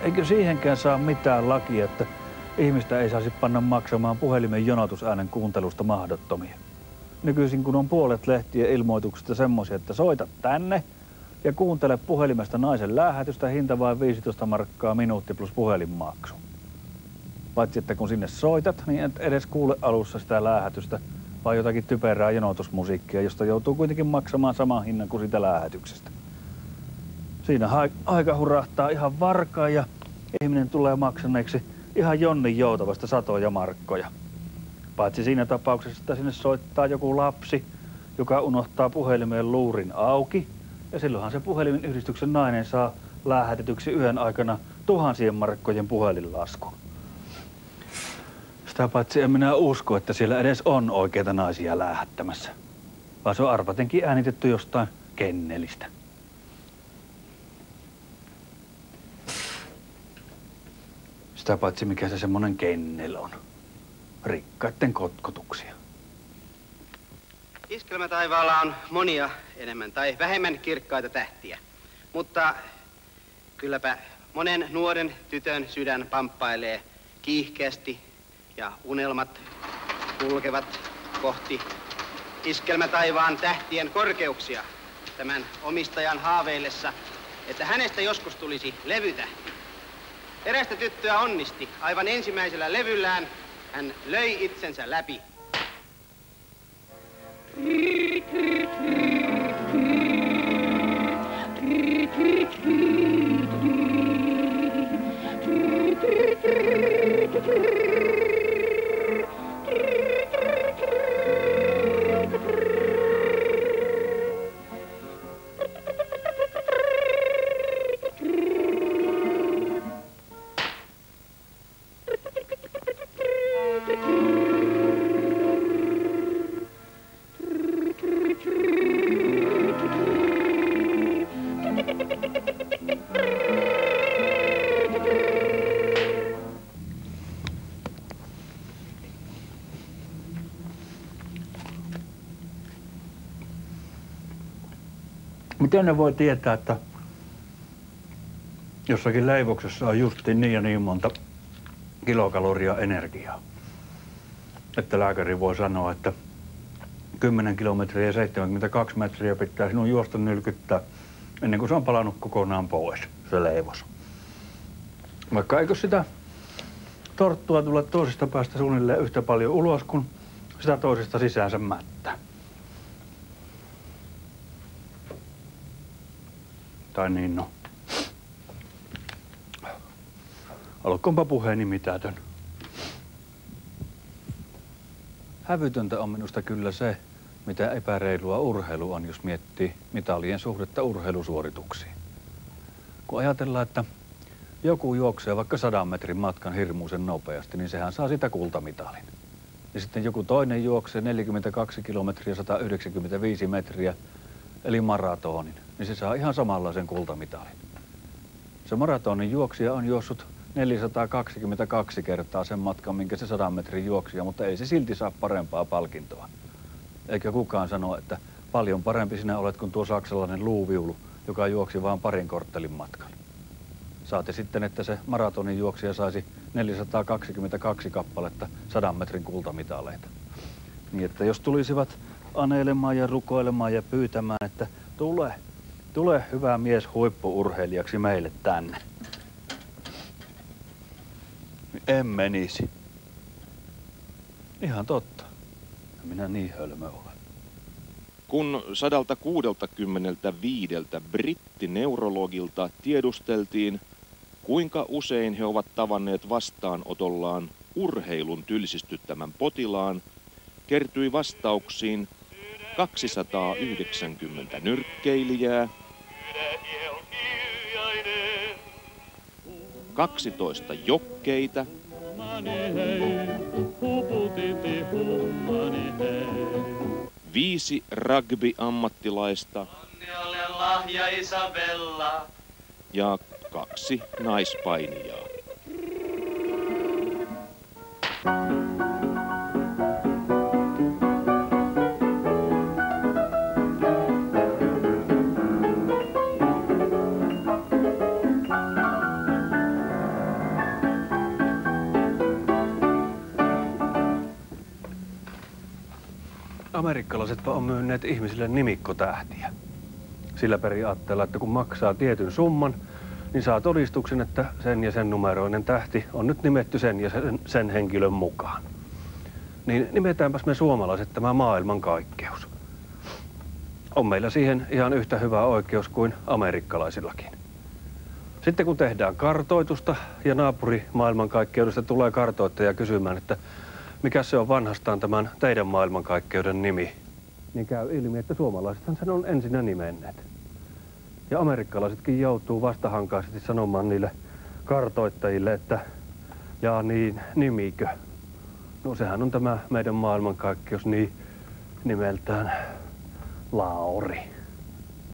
Eikö siihenkään saa mitään lakia, että ihmistä ei saisi panna maksamaan puhelimen jonotusäänen kuuntelusta mahdottomia? Nykyisin kun on puolet lehtien ilmoituksista semmoisia, että soita tänne ja kuuntele puhelimesta naisen lähetystä, hinta vain 15 markkaa minuutti plus puhelinmaksu. Paitsi että kun sinne soitat, niin et edes kuule alussa sitä lähetystä, vaan jotakin typerää jonotusmusiikkia, josta joutuu kuitenkin maksamaan saman hinnan kuin sitä lähetyksestä. Siinä aika hurahtaa ihan varkaan ja ihminen tulee maksaneeksi ihan jonnin joutavasta satoja markkoja. Paitsi siinä tapauksessa, että sinne soittaa joku lapsi, joka unohtaa puhelimeen luurin auki. Ja silloinhan se puhelimen yhdistyksen nainen saa lähetetyksi yön aikana tuhansien markkojen puhelinlaskun. Sitä paitsi en minä usko, että siellä edes on oikeita naisia lähettämässä. Vaan se on arvatenkin äänitetty jostain kennelistä. Sitä paitsi mikä se semmonen kennel on. Rikkaitten kotkotuksia. Iskelmätaivaalla on monia enemmän tai vähemmän kirkkaita tähtiä. Mutta kylläpä monen nuoren tytön sydän pamppailee kiihkeästi ja unelmat kulkevat kohti iskelmätaivaan tähtien korkeuksia tämän omistajan haaveillessa, että hänestä joskus tulisi levytähti. Erästä tyttöä onnisti. Aivan ensimmäisellä levyllään hän löi itsensä läpi. Miten ne voi tietää, että jossakin leivoksessa on justiin niin ja niin monta kilokaloria energiaa? Että lääkäri voi sanoa, että 10 kilometriä ja 72 metriä pitää sinun juosta nylkyttää ennen kuin se on palannut kokonaan pois, se leivos. Vaikka eikö sitä torttua tule toisesta päästä suunnilleen yhtä paljon ulos kuin sitä toisesta sisäänsä mättää. Tai niin no. Olkoonpa puheeni mitätön. Hävytöntä on minusta kyllä se, mitä epäreilua urheilu on, jos miettii mitalien suhdetta urheilusuorituksiin. Kun ajatellaan, että joku juoksee vaikka 100 metrin matkan hirmuisen nopeasti, niin sehän saa sitä kultamitalin. Ja sitten joku toinen juoksee 42 kilometriä 195 metriä, eli maratonin, niin se saa ihan samanlaisen kultamitalin. Se maratonin juoksija on juossut 422 kertaa sen matkan, minkä se 100 metrin juoksija, mutta ei se silti saa parempaa palkintoa. Eikä kukaan sano, että paljon parempi sinä olet kuin tuo saksalainen luuviulu, joka juoksi vain parin korttelin matkan. Saati sitten, että se maratonin juoksija saisi 422 kappaletta 100 metrin kultamitaleita. Niin, että jos tulisivat aneilemaan ja rukoilemaan ja pyytämään, että tule hyvä mies huippu-urheilijaksi meille tänne. En menisi. Ihan totta. Minä niin hölmö olen. Kun 165 brittineurologilta tiedusteltiin, kuinka usein he ovat tavanneet vastaanotollaan urheilun tylsistyttämän potilaan, kertyi vastauksiin 290 nyrkkeilijää, 12 jokkeita, 5 rugby-ammattilaista ja 2 naispainijaa. Amerikkalaisetpa on myönneet ihmisille nimikkotähtiä. Sillä periaatteella, että kun maksaa tietyn summan, niin saa todistuksen, että sen ja sen numeroinen tähti on nyt nimetty sen ja sen henkilön mukaan. Niin nimetäänpäs me suomalaiset tämä maailmankaikkeus. On meillä siihen ihan yhtä hyvä oikeus kuin amerikkalaisillakin. Sitten kun tehdään kartoitusta ja naapuri maailmankaikkeudesta tulee kartoittaja kysymään, että mikä se on vanhastaan tämän teidän maailmankaikkeuden nimi, niin käy ilmi, että suomalaisethan sen on ensinnä nimenneet. Ja amerikkalaisetkin joutuu vastahankaisesti sanomaan niille kartoittajille, että jaa niin, nimikö? No sehän on tämä meidän maailmankaikkeus niin nimeltään Lauri.